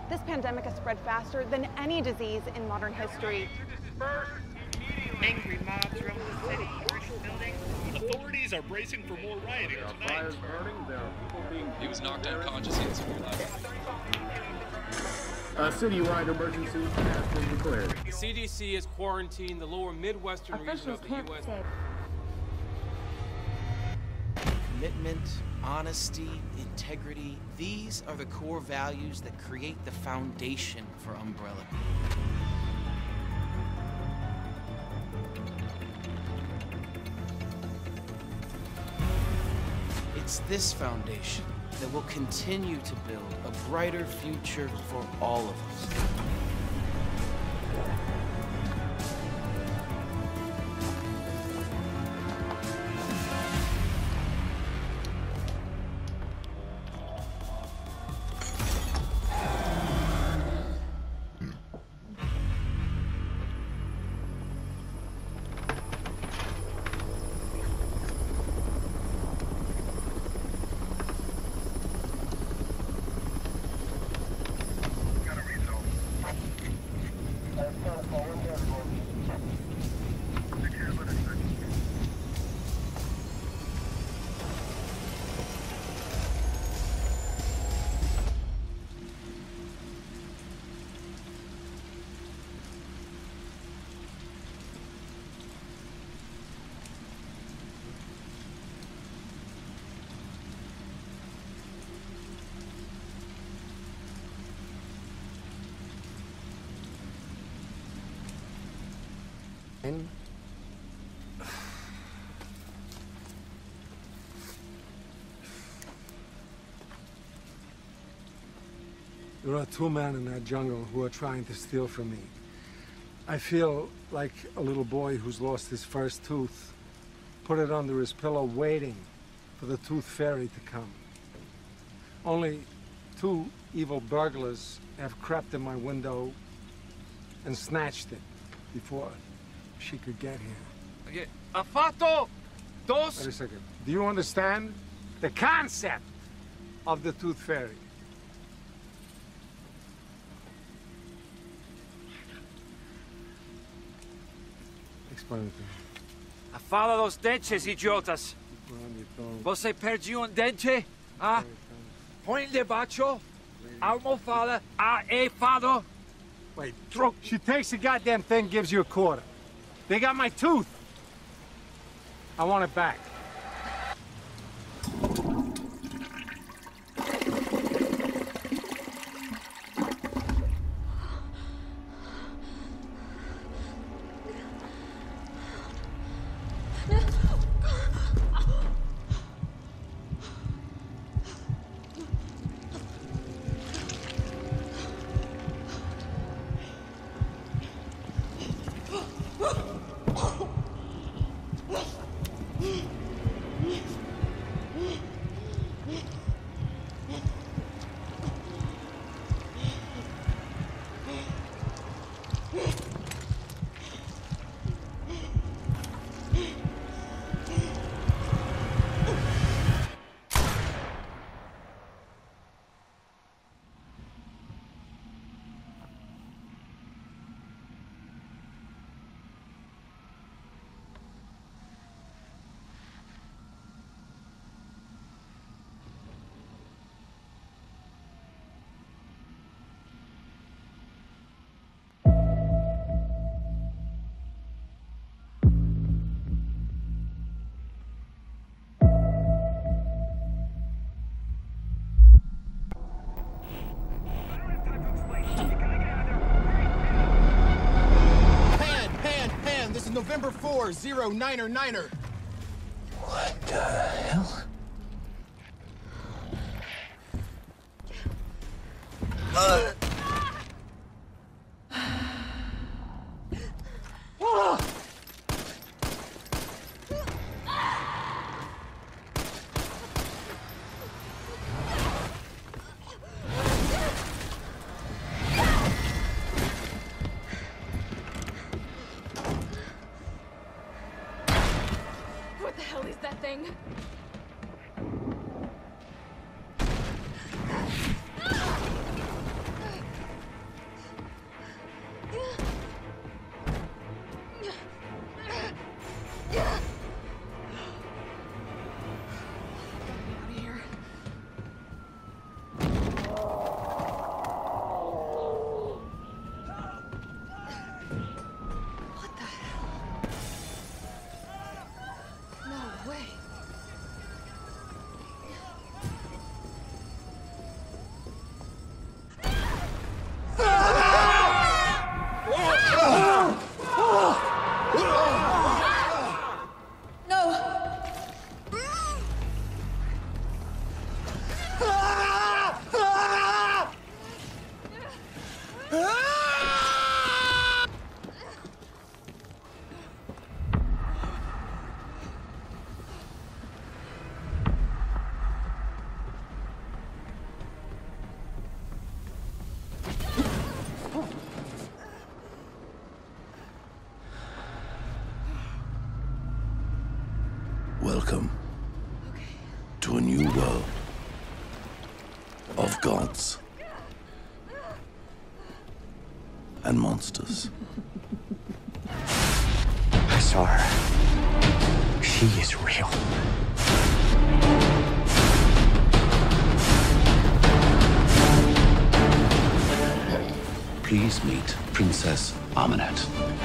This pandemic has spread faster than any disease in modern history. Angry mobs roam the city, burning buildings. Authorities are bracing for more rioting tonight. He was knocked unconscious in severe life. A citywide emergency has been declared. The CDC has quarantined the lower Midwestern region of the U.S. Commitment, honesty, integrity, these are the core values that create the foundation for Umbrella Group. It's this foundation that will continue to build a brighter future for all of us. There are two men in that jungle who are trying to steal from me. I feel like a little boy who's lost his first tooth, put it under his pillow waiting for the tooth fairy to come. Only two evil burglars have crept in my window and snatched it before she could get here. Ha fatto dos. Wait a second. Do you understand the concept of the tooth fairy? Explain it to me. Fala dos dentes, idiotas. Você perdeu um dente? Ah? Põe debaixo. Almofada. Aefado. Wait, she takes the goddamn thing, gives you a quarter. They got my tooth. I want it back. November 4, 09er 9er. What the hell? What the hell is that thing? Welcome to a new world of gods and monsters. I saw her. She is real. Please meet Princess Amunet.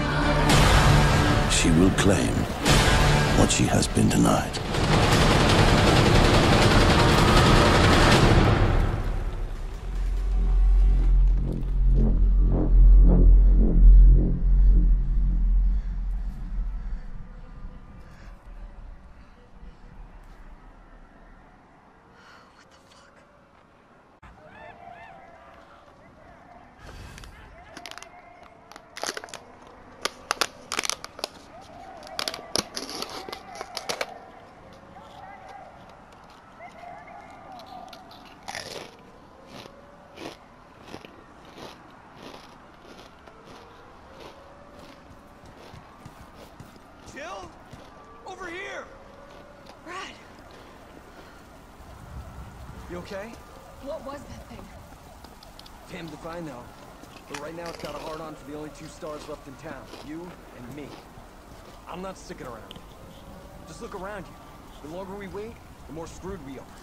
She will claim what she has been denied. Jill? Over here! Brad, You okay? what was that thing? Damned if I know. But right now it's got a hard-on for the only two stars left in town. You and me. I'm not sticking around. Just look around you. The longer we wait, the more screwed we are.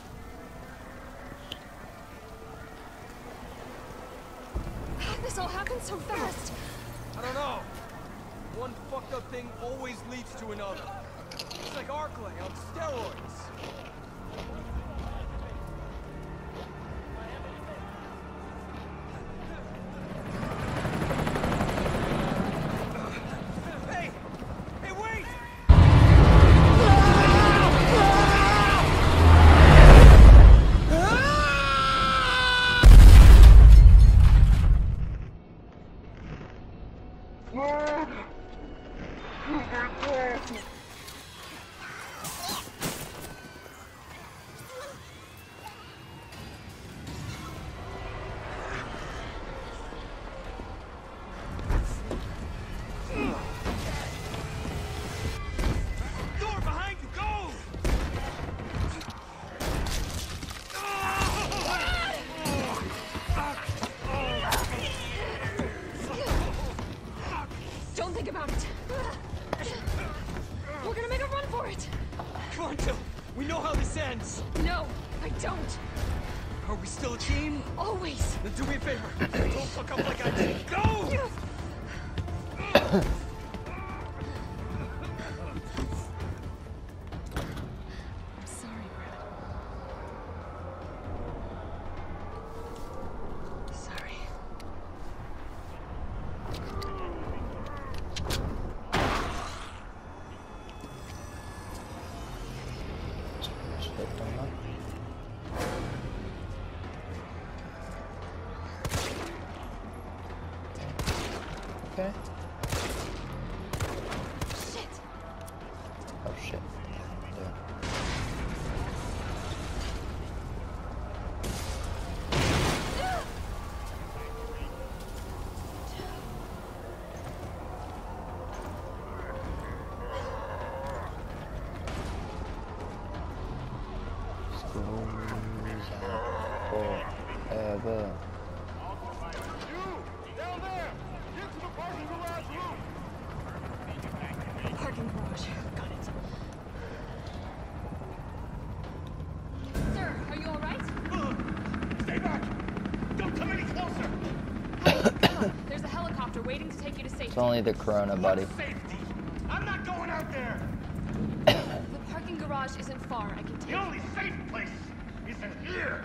How'd this all happen so fast? I don't know. One fucked up thing always leads to another. It's like Arklay on steroids. Hey! Hey, wait! Door behind you, go! Don't think about it. We're gonna make a run for it. Come on, Jill. We know how this ends. No, I don't. Are we still a team? Always. Then do me a favor. Don't fuck up like I did. Go! I'm sorry, Brad. Sorry. Okay. Shit. Oh shit. Yeah. Forever. Parking garage. Got it. Sir, are you all right? Stay back! Don't come any closer! There's a helicopter waiting to take you to safety. It's only the corona, buddy. Safety! I'm not going out there! The parking garage isn't far. I can take The only safe place is in here!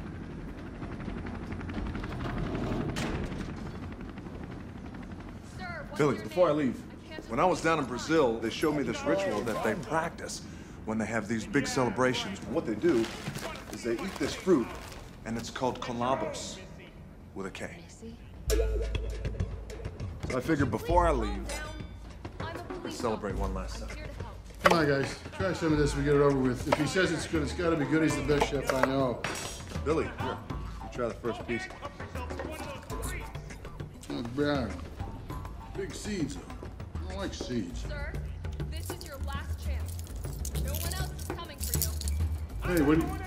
Sir, what's Billings, your before I name? leave, when I was down in Brazil, they showed me this ritual that they practice when they have these big celebrations. What they do is they eat this fruit, and it's called colabos, with a K. So I figured before I leave, let's celebrate one last time. Come on, guys. Try some of this. We get it over with. If he says it's good, it's got to be good. He's the best chef I know. Billy, here. You try the first piece. Not bad. Big seeds, though. I don't like seeds. Sir, this is your last chance. No one else is coming for you. Hey, what do you...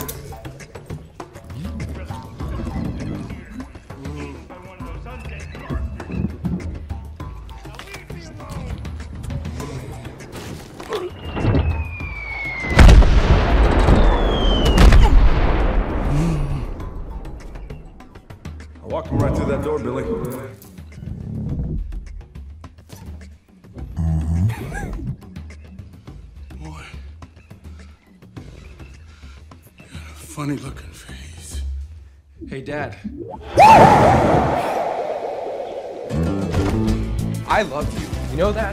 I walked him right through that door, Billy. Boy. You got a funny looking face. Hey, Dad. I love you. You know that?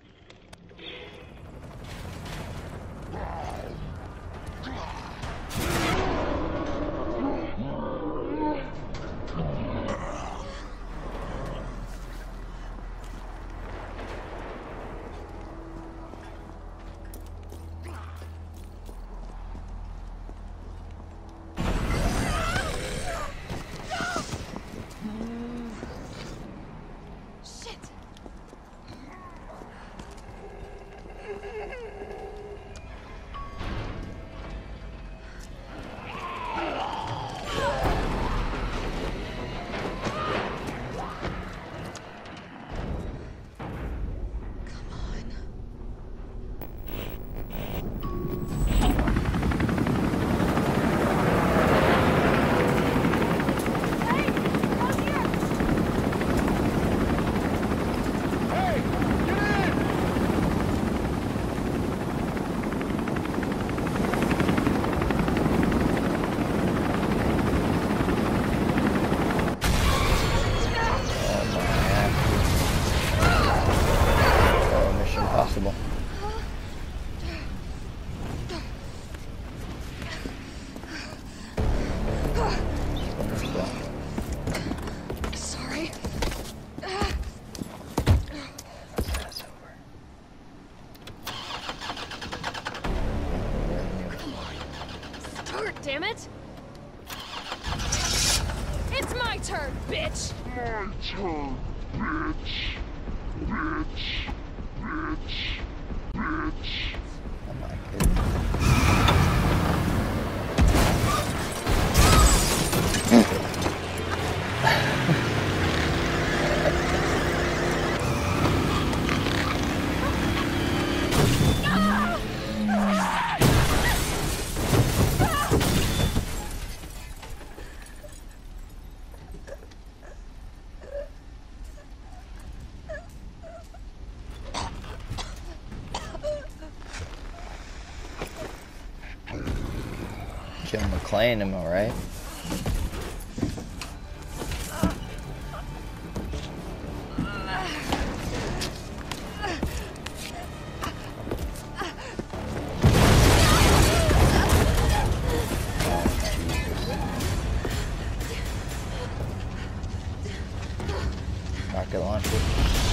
Sorry. Start, damn it! It's my turn, bitch! My turn, bitch. Bitch. Bitch. Bitch. Oh my goodness. Jim McClane, am I right? Rocket launcher.